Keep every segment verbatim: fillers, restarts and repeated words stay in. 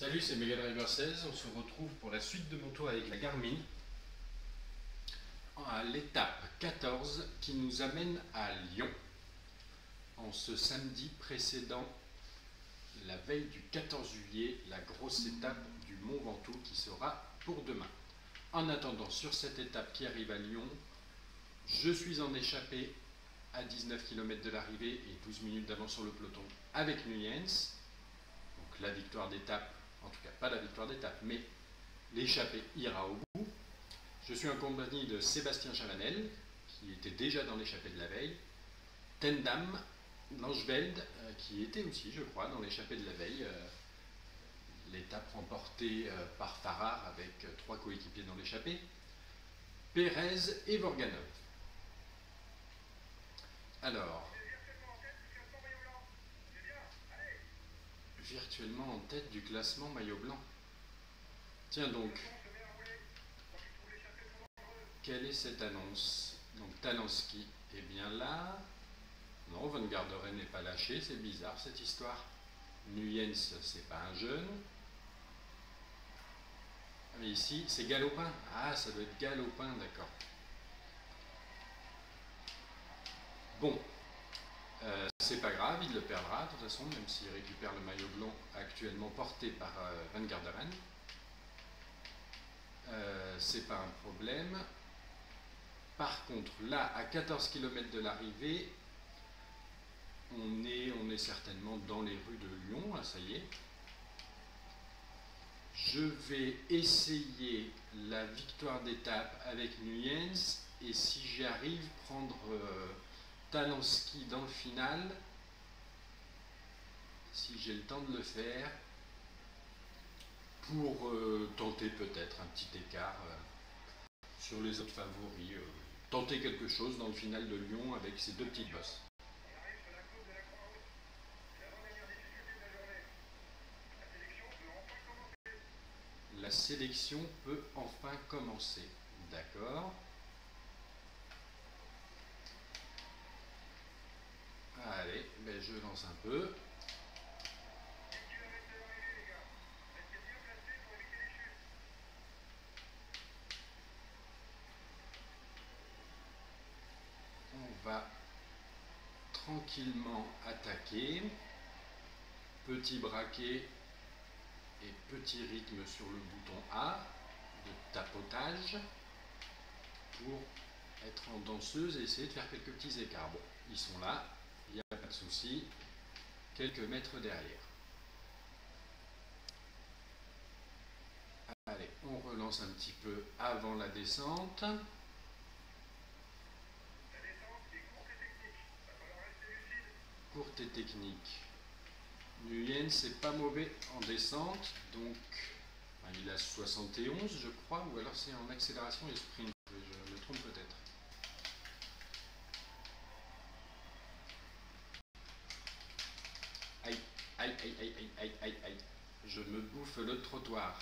Salut, c'est Megadriver seize, on se retrouve pour la suite de mon tour avec la Garmin à l'étape quatorze qui nous amène à Lyon en ce samedi précédent la veille du quatorze juillet, la grosse étape du Mont Ventoux qui sera pour demain. En attendant, sur cette étape qui arrive à Lyon, je suis en échappée à dix-neuf kilomètres de l'arrivée et douze minutes d'avance sur le peloton avec Nuyens. Donc la victoire d'étape, en tout cas pas la victoire d'étape, mais l'échappée ira au bout. Je suis en compagnie de Sébastien Chavanel, qui était déjà dans l'échappée de la veille, Tendam Langeveld, euh, qui était aussi, je crois, dans l'échappée de la veille, euh, l'étape remportée euh, par Farrar avec euh, trois coéquipiers dans l'échappée, Pérez et Vorganov. Alors, virtuellement en tête du classement maillot blanc. Tiens donc, quelle est cette annonce? Donc Talansky est bien là. Non, Van Garderen n'est pas lâché, c'est bizarre cette histoire. Nuyens, c'est pas un jeune. Mais ici, c'est Galopin. Ah, ça doit être Galopin, d'accord. Bon, euh, c'est pas grave, il le perdra de toute façon, même s'il récupère le maillot blanc actuellement porté par euh, Van Garderen. Euh, c'est pas un problème. Par contre, là, à quatorze kilomètres de l'arrivée, on est, on est certainement dans les rues de Lyon, ah, ça y est. Je vais essayer la victoire d'étape avec Nuyens et si j'y arrive, prendre euh, Talansky dans le final, si j'ai le temps de le faire, pour euh, tenter peut-être un petit écart euh, sur les autres favoris, euh, tenter quelque chose dans le final de Lyon avec ces deux petites bosses. La sélection peut enfin commencer. D'accord. Allez, ben je lance un peu. On va tranquillement attaquer. Petit braquet et petit rythme sur le bouton A de tapotage pour être en danseuse et essayer de faire quelques petits écarts. Bon, ils sont là, il n'y a pas de souci, quelques mètres derrière. Allez, on relance un petit peu avant la descente. Courte et technique. Nuyens, c'est pas mauvais en descente, donc ben, il a soixante et onze, je crois, ou alors c'est en accélération et sprint, je me trompe peut-être. Aïe, aïe, aïe, aïe, aïe, aïe, aïe, aïe, je me bouffe le trottoir.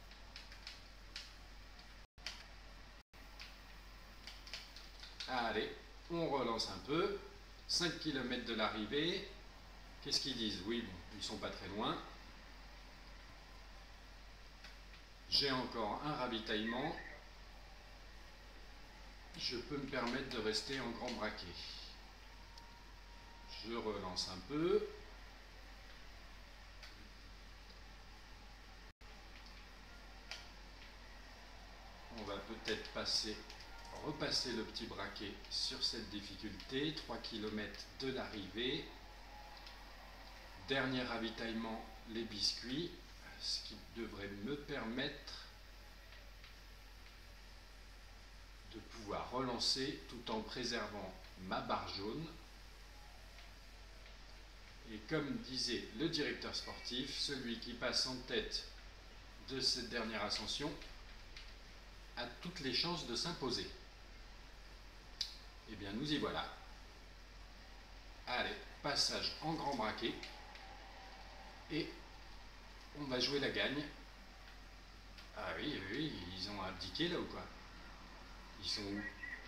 Allez, on relance un peu. cinq kilomètres de l'arrivée. Qu'est-ce qu'ils disent? Oui, bon, ils sont pas très loin. J'ai encore un ravitaillement. Je peux me permettre de rester en grand braquet. Je relance un peu. On va peut-être passer, repasser le petit braquet sur cette difficulté. trois kilomètres de l'arrivée. Dernier ravitaillement, les biscuits, ce qui devrait me permettre de pouvoir relancer tout en préservant ma barre jaune. Et comme disait le directeur sportif, celui qui passe en tête de cette dernière ascension a toutes les chances de s'imposer. Eh bien, nous y voilà. Allez, passage en grand braquet. Et on va jouer la gagne. Ah oui, oui, ils ont abdiqué là ou quoi? Ils sont où?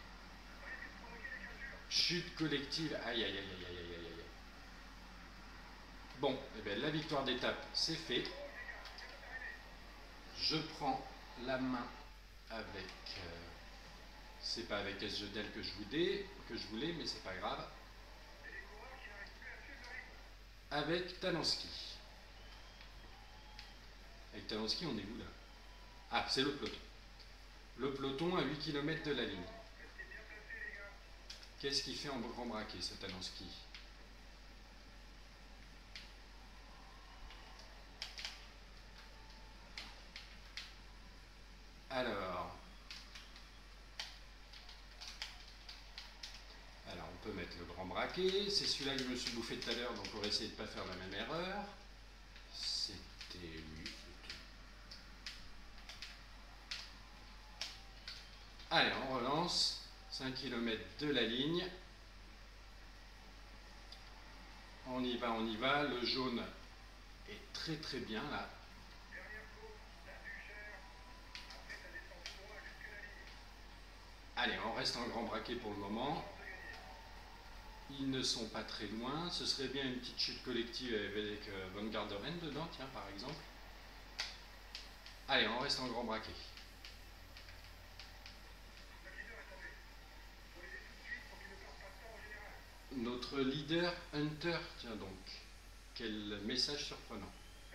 Chute collective. Aïe, aïe, aïe, aïe, aïe, aïe, aïe, aïe. Bon, eh bien, la victoire d'étape, c'est fait. Je prends la main avec... Euh, c'est pas avec Esjedel que je voulais, que je voulais, mais c'est pas grave. Avec Talansky. Avec Talansky, on est où là? Ah, c'est le peloton. Le peloton à huit kilomètres de la ligne. Qu'est-ce qu'il fait en grand braquet, ce Talansky? Alors... Alors, on peut mettre le grand braquet. C'est celui-là que je me suis bouffé tout à l'heure, donc on va essayer de ne pas faire la même erreur. C'était... oui. Allez, on relance. cinq kilomètres de la ligne. On y va, on y va. Le jaune est très très bien là. Allez, on reste en grand braquet pour le moment. Ils ne sont pas très loin. Ce serait bien une petite chute collective avec euh, Van Garderen dedans, tiens, par exemple. Allez, on reste en grand braquet. Notre leader Hunter, tiens donc. Quel message surprenant.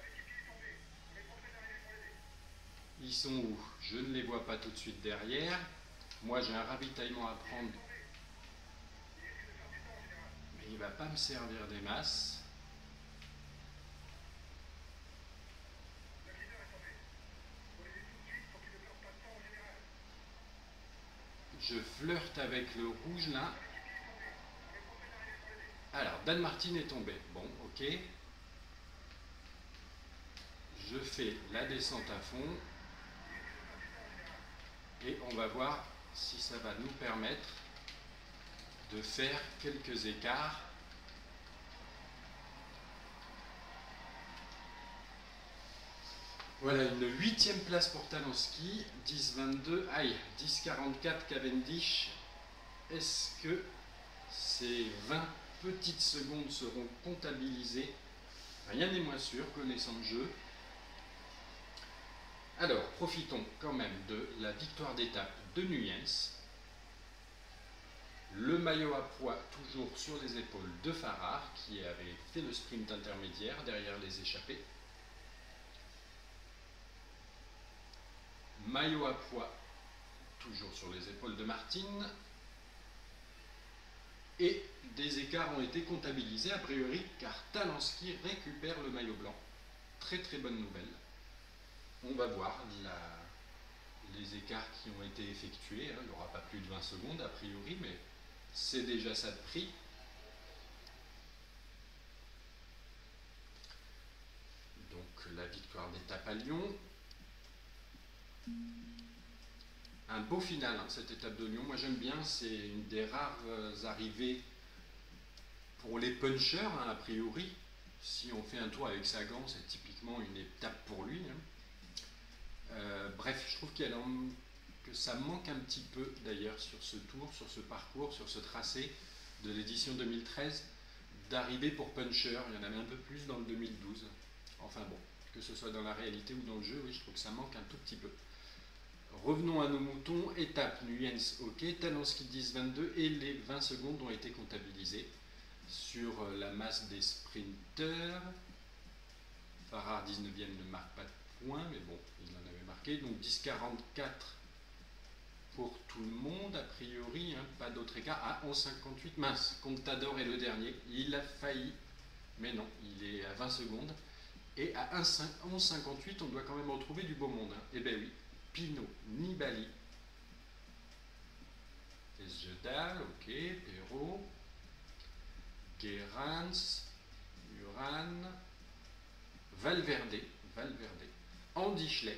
Ils sont où? Je ne les vois pas tout de suite derrière. Moi, j'ai un ravitaillement à prendre. Mais il ne va pas me servir des masses. Je flirte avec le rouge là. Alors, Dan Martin est tombé. Bon, ok. Je fais la descente à fond. Et on va voir si ça va nous permettre de faire quelques écarts. Voilà, une huitième place pour Talansky, dix vingt-deux, aïe, dix quarante-quatre Cavendish. Est-ce que ces vingt petites secondes seront comptabilisées? Rien n'est moins sûr, connaissant le jeu. Alors, profitons quand même de la victoire d'étape de Nuyens. Le maillot à poids toujours sur les épaules de Farrar, qui avait fait le sprint intermédiaire derrière les échappés. Maillot à poids toujours sur les épaules de Martin. Et des écarts ont été comptabilisés a priori car Talansky récupère le maillot blanc. Très très bonne nouvelle. On va voir la, les écarts qui ont été effectués. Hein. Il n'y aura pas plus de vingt secondes a priori, mais c'est déjà ça de prix. Donc la victoire d'étape à Lyon. Un beau final, hein, cette étape de Lyon. Moi j'aime bien, c'est une des rares euh, arrivées pour les punchers, hein, a priori. Si on fait un tour avec Sagan, c'est typiquement une étape pour lui. Hein. Euh, bref, je trouve qu'il que ça manque un petit peu d'ailleurs sur ce tour, sur ce parcours, sur ce tracé de l'édition deux mille treize, d'arrivée pour puncher. Il y en avait un peu plus dans le deux mille douze. Enfin bon, que ce soit dans la réalité ou dans le jeu, oui, je trouve que ça manque un tout petit peu. Revenons à nos moutons. Étape Nuyens, ok. Talansky dix vingt-deux et les vingt secondes ont été comptabilisées sur la masse des sprinteurs. Farrar dix-neuvième ne marque pas de points, mais bon, il en avait marqué. Donc dix quarante-quatre pour tout le monde, a priori, hein, pas d'autre écart. Ah, onze cinquante-huit, mince, Contador est le dernier. Il a failli, mais non, il est à vingt secondes. Et à onze cinquante-huit, on doit quand même retrouver du beau monde. Hein. Eh bien oui. Pinot, Nibali, Esjedal, ok, Perrault, Gerrans, Uran, Valverde, Valverde, Andy Schleck,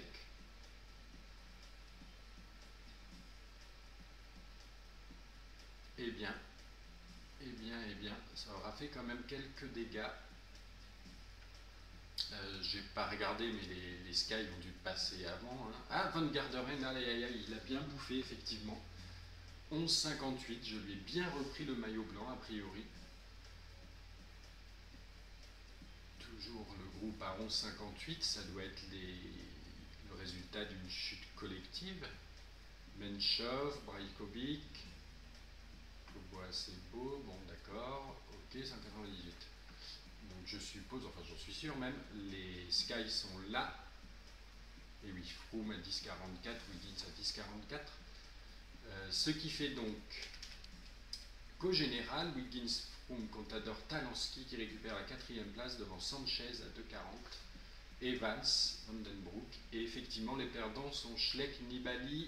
eh bien, eh bien, eh bien, ça aura fait quand même quelques dégâts. Euh, j'ai pas regardé, mais les, les Sky ont dû passer avant. Hein. Ah, Van Garderen, aïe, aïe, aïe, il a bien bouffé, effectivement. onze cinquante-huit, je lui ai bien repris le maillot blanc, a priori. Toujours le groupe à onze cinquante-huit, ça doit être les, le résultat d'une chute collective. Menchov, Brajkovic, le bois assez beau, bon d'accord, ok, cent quatre-vingt-dix-huit. Donc je suppose, enfin j'en suis sûr même, les Sky sont là. Et oui, Froome à dix quarante-quatre, Wiggins à dix quarante-quatre. Euh, ce qui fait donc qu'au général, Wiggins, Froome, Contador, Talansky qui récupère la quatrième place devant Sanchez à deux quarante, Evans, Vandenbroek. Et effectivement, les perdants sont Schleck, Nibali,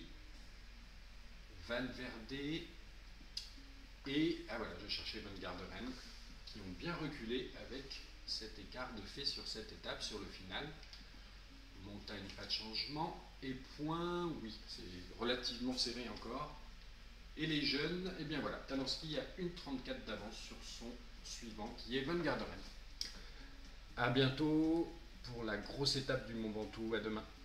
Valverde et, ah voilà, je cherchais Van Garderen, qui ont bien reculé avec cet écart de fait sur cette étape, sur le final. Montagne, pas de changement. Et point, oui, c'est relativement serré encore. Et les jeunes, et eh bien voilà, Talansky a une trente-quatre d'avance sur son suivant, qui est Van Garderen. A bientôt pour la grosse étape du Mont Ventoux, à demain.